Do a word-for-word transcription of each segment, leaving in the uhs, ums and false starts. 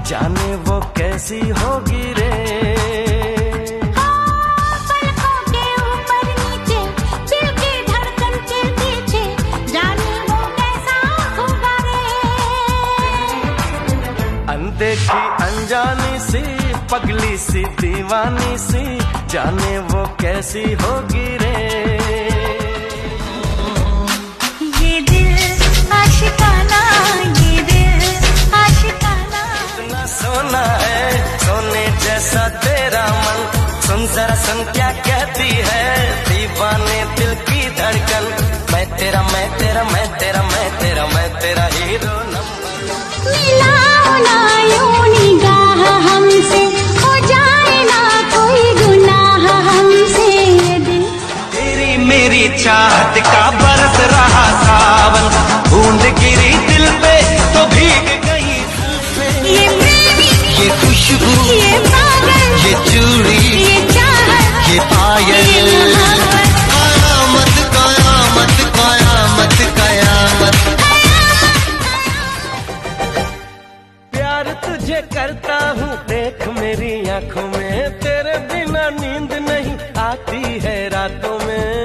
जाने वो कैसी होगी रे। पलकों के ऊपर नीचे दिल की धड़कन के पीछे, जाने वो कैसा होगा रे। अनदेखी अनजानी सी पगली सी दीवानी सी, जाने वो कैसी होगी रे। ये दिल आशिकाना, ये दिल आशिकाना। इतना सोना है सोने जैसा तेरा मन, सुन जरा सुन क्या कहती है दीवाने दिल की धड़कन। मैं तेरा मैं तेरा मैं तेरा मैं तेरा मैं तेरा हीरो नंबर। मिलाओ ना यूं निगाह हमसे, हो जाए ना कोई गुनाह हमसे। ये दिल तेरी मेरी चाहत का बरस रहा सावन, बूंद गिरी दिल पे तो भीग गई जुल्फें। ये प्रेमी, ये खुशबू, ये पागल, ये चूड़ी, ये चाहत, ये पायल, ये मोहब्बत। कयामत कयामत कयामत कयामत। प्यार तुझे करता हूँ देख मेरी आंखों में, तेरे बिना नींद नहीं आती है रातों में।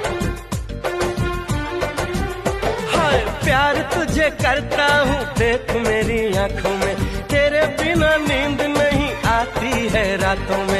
हाय प्यार तुझे करता हूँ देख मेरी आंखों में, तेरे बिना नींद नहीं आती है रातों में।